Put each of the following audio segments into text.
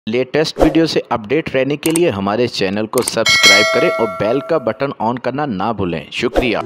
Latest video से update रहने के लिए हमारे चैनल को सब्सक्राइब करें और बेल का बटन ऑन करना ना भूलें। शुक्रिया।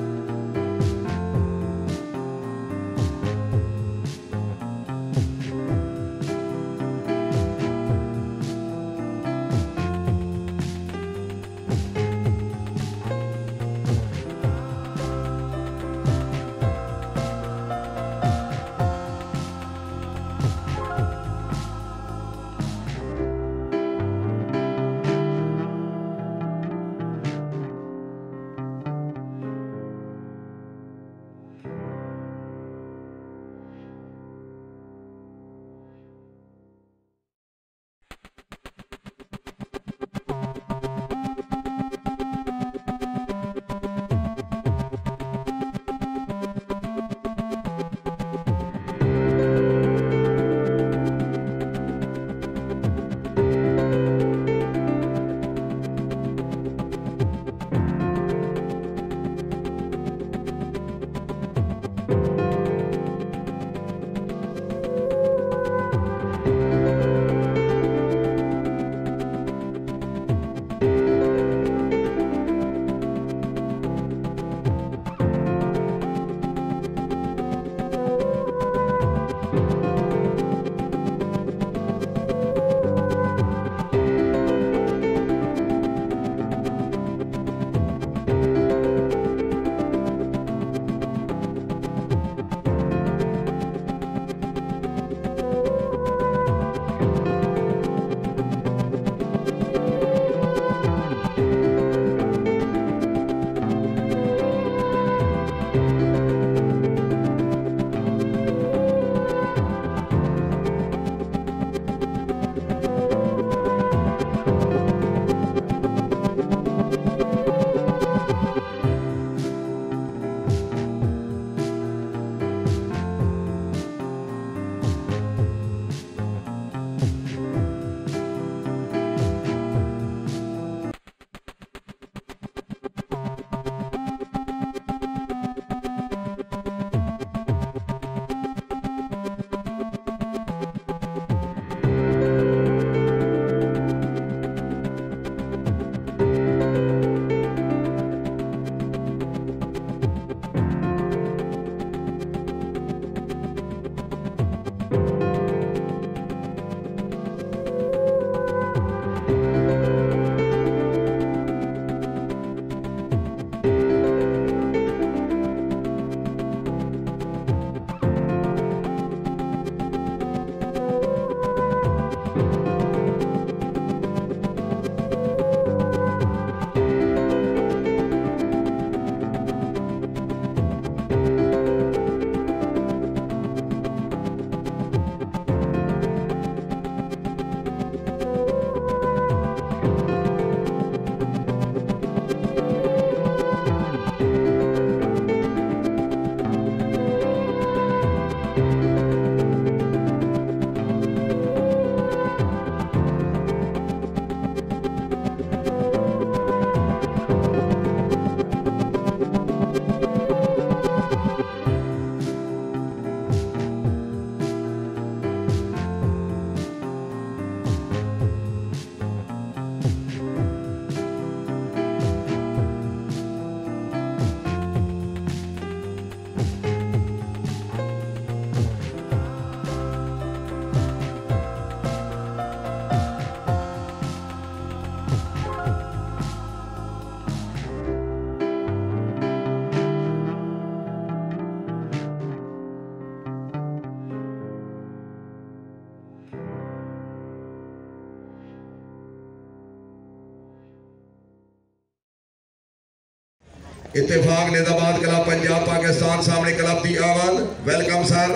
इत्तेफाक नेजाबाद क्लब पंजाब पाकिस्तान सामने क्लब दी अवल। Welcome sir.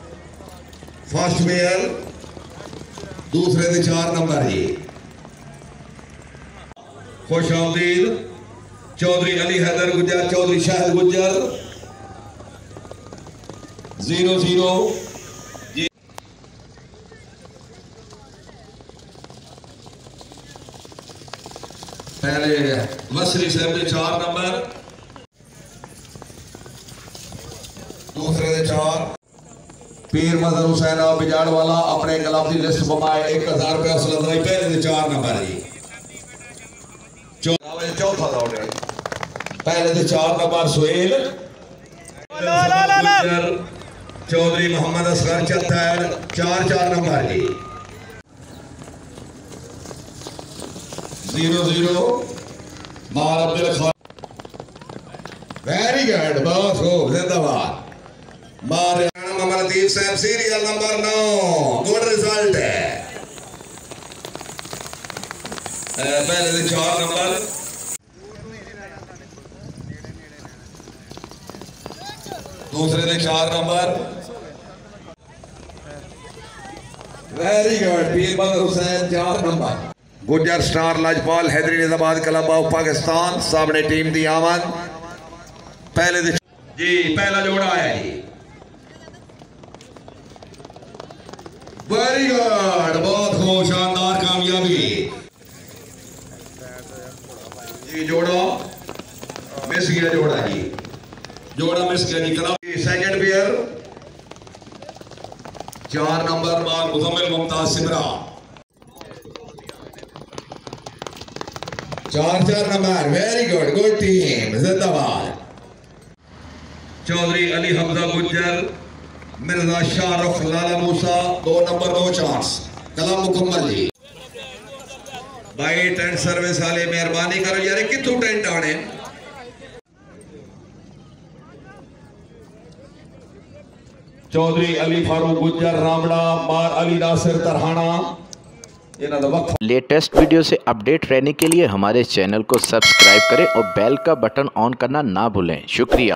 फर्स्ट मेयर दूसरे दे 4 नंबर ही खुश आमदीद चौधरी अली हैदर गुजर चौधरी शाहिद गुजर 0-0। पहले वसरी साहब के 4 नंबर दूसरे दे 4 पीर मजर हुसैन बिजाड़ वाला अपने क्लब की लिस्ट बमाए 1000 रुपया हौसला पहले दे 4 नंबर जी चौथा दौड़ पहले दे 4 नंबर सुहेल चौधरी मोहम्मद असगर 4 नंबर जी 0-0 मार अब्दुल खान वेरी गुड बहुत खूब जिंदाबाद मार मोहम्मद लतीफ साहब सीरियल नंबर 9 गुड रिजल्ट है पहले से 4 नंबर दूसरे से 4 number very good Pir Mazhar Hussain 4 number Gujjar star Lajpal Haidri Nizabad club of Pakistan सामने टीम दी आमद पहले जी पहला जोड़ा आया जी वेरी गुड बहुत खूब शानदार कामयाबी जी जोड़ा मिस गया जोड़ा मिस गया जी क्लब सेकंड पेयर 4 नंबर मार Muzammil Mumtaz Simra 4 number very good team जिंदाबाद चौधरी अली हमजा गुज्जर मिर्जा शाहरुख लाला मूसा 2 नंबर 2 चांस कलम मुकम्मल जी भाई टेंट सर्विस वाले मेहरबानी करो यार कितों टेंट आने चौधरी अली फारूक गुज्जर रामड़ा मार अली नासिर तरहाना लेटेस्ट वीडियो से अपडेट रहने के लिए हमारे चैनल को सब्सक्राइब करें और बेल का बटन ऑन करना ना भूलें। शुक्रिया।